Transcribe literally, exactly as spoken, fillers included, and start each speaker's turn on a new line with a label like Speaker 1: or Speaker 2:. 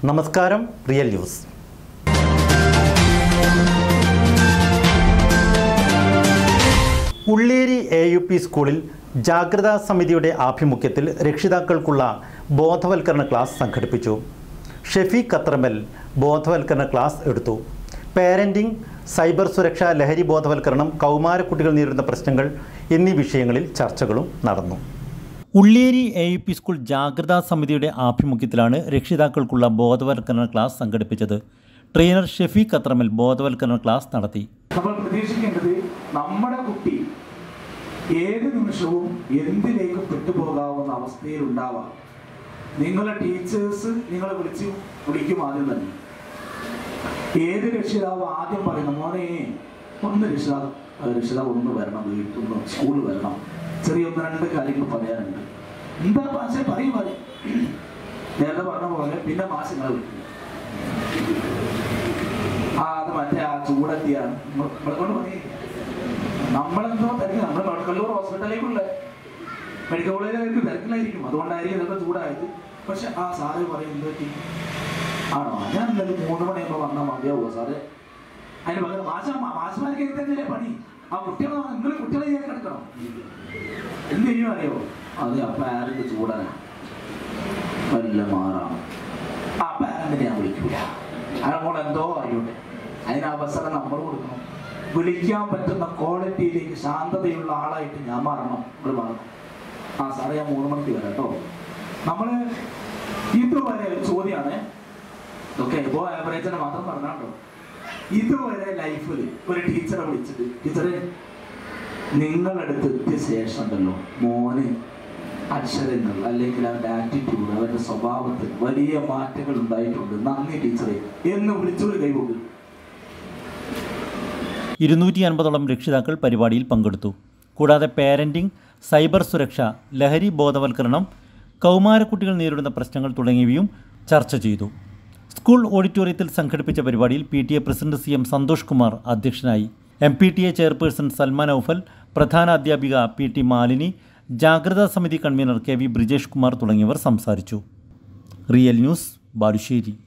Speaker 1: നമസ്കാരം. Real news. Ulleri A U P സ്കൂളിൽ ജാഗ്രതാ സമിതിയുടെ ആഭിമുഖ്യത്തിൽ രക്ഷിതാക്കൾക്കുള്ള ബോധവൽക്കരണ ക്ലാസ് സംഘടിപ്പിച്ചു. ഷെഫീഖ് കത്രമൽ ബോധവൽക്കരണ ക്ലാസ് എടുത്തു. പാരന്റിംഗ്, സൈബർ സുരക്ഷ, ലഹരി ബോധവൽക്കരണം, കൗമാരക്കുട്ടികൾ നേരിടുന്ന പ്രശ്നങ്ങൾ എന്നീ വിഷയങ്ങളിൽ ചർച്ചകളും നടന്നു. Ulleri A U P school ജാഗ്രതാ സമിതിയുടെ ആഭിമുഖ്യത്തിലാണ് രക്ഷിതാക്കൾക്കുള്ള ബോധവൽക്കരണ ക്ലാസ് സംഘടിപ്പിച്ചത്. ട്രെയിനർ ഷെഫീഖ് കത്രമൽ ബോധവൽക്കരണ ക്ലാസ് നടത്തി.
Speaker 2: നമ്മൾ പ്രതീക്ഷിക്കേണ്ടത് നമ്മുടെ കുട്ടി ഏത് നിമിഷവും എന്തിലേക്ക് പെട്ടുപോകാവുന്ന അവസ്ഥയിൽ ഉണ്ടാവാം. നിങ്ങളെ ടീച്ചേഴ്സ് നിങ്ങളെ വിളിച്ച് വിളിക്കും. ആദ്യം തന്നെ ഏത് രക്ഷിതാവ് ആദ്യം പറയുന്ന മോനെ ഒന്ന് രക്ഷിതാവ് രക്ഷിതാവ് ഒന്ന് വരണം, വീട്ടിൽ ഒന്ന് സ്കൂളിൽ വരണം, ചെറിയ ഒന്ന് രണ്ട് കാര്യങ്ങൾ പറയാനുണ്ട്. എന്താ മാഷെ പറയും പറയും നേരത്തെ പറഞ്ഞ പോലെ പിന്നെ മാഷങ്ങളെ വിളിക്കും. ആ അത് മറ്റേ ആ ചൂടെത്തിയാണ് നമ്മളെ കൊണ്ട് പറയും. നമ്മളെന്തോ തിരക്ക്, നമ്മൾ മെഡിക്കൽ ഹോസ്പിറ്റലിലേക്കുള്ള മെഡിക്കൽ കോളേജിലേക്ക് തിരക്കിലായിരിക്കും, അതുകൊണ്ടായിരിക്കും ഇതൊക്കെ ചൂടായത്. പക്ഷെ ആ സാറ് പറയും എന്ത് പറ്റി ആണോ, ഞാൻ എന്തായാലും മൂന്ന് മണിയാകുമ്പോൾ വന്നാൽ മതിയാവോ സാറ്? അതിന് പകരം മാഷ മാഷമാർക്ക് തന്നെയല്ലേ പണി. ആ കുട്ടികളെ നിങ്ങൾ കുട്ടികളെ ചെയ്യാൻ കിടക്കണം. എന്ത് ചെയ്യും അറിയോ? അത് ആ പാരന്റ് ചൂടാണ് വല്ല മാറാണ്. ആ പാരന്റിനെ ഞാൻ വിളിക്കൂല, അയാളോട് എന്തോ അറിയൂടെ. അതിന് അവസരം നമ്മൾ കൊടുക്കണം. വിളിക്കാൻ പറ്റുന്ന ക്വാളിറ്റിയിലേക്ക് ശാന്തതയുള്ള ആളായിട്ട് ഞാൻ മാറണം. നമ്മൾ മാറണം. ആ സാറേ ഞാൻ മൂന്ന് മണിക്ക് വരാം കേട്ടോ. നമ്മള് ഇതുവരെ ഒരു ചോദ്യമാണ്, ഓക്കെ ഇപ്പോ ആവറേജിനെ മാത്രം പറഞ്ഞാട്ടോ. ഇതുവരെ ലൈഫിൽ ഒരു ടീച്ചറെ വിളിച്ചിട്ട് ടീച്ചറെ നിങ്ങളടുത്ത് എത്തിയ ശേഷം ഉണ്ടല്ലോ മോന് അക്ഷരങ്ങൾ അല്ലെങ്കിൽ അവൻ്റെ ആറ്റിറ്റ്യൂഡ്, അവൻ്റെ സ്വഭാവത്തിൽ വലിയ മാറ്റങ്ങൾ ഉണ്ടായിട്ടുണ്ട്, നന്ദി ടീച്ചറെ എന്ന് വിളിച്ചൊരു കൈകൊണ്ടു.
Speaker 1: ഇരുന്നൂറ്റി അൻപതോളം രക്ഷിതാക്കൾ പരിപാടിയിൽ പങ്കെടുത്തു. കൂടാതെ പാരന്റിംഗ്, സൈബർ സുരക്ഷ, ലഹരി ബോധവൽക്കരണം, കൗമാരക്കുട്ടികൾ നേരിടുന്ന പ്രശ്നങ്ങൾ തുടങ്ങിയവയും ചർച്ച ചെയ്തു. സ്കൂൾ ഓഡിറ്റോറിയത്തിൽ സംഘടിപ്പിച്ച പരിപാടിയിൽ P T A president C M Santhosh Kumar അധ്യക്ഷനായി. M P T A chairperson Salman Aufal, പ്രധാന അധ്യാപിക പി ടി മാലിനി, ജാഗ്രതാ സമിതി convener K V Brijesh Kumar തുടങ്ങിയവർ സംസാരിച്ചു. Real news, Balussery.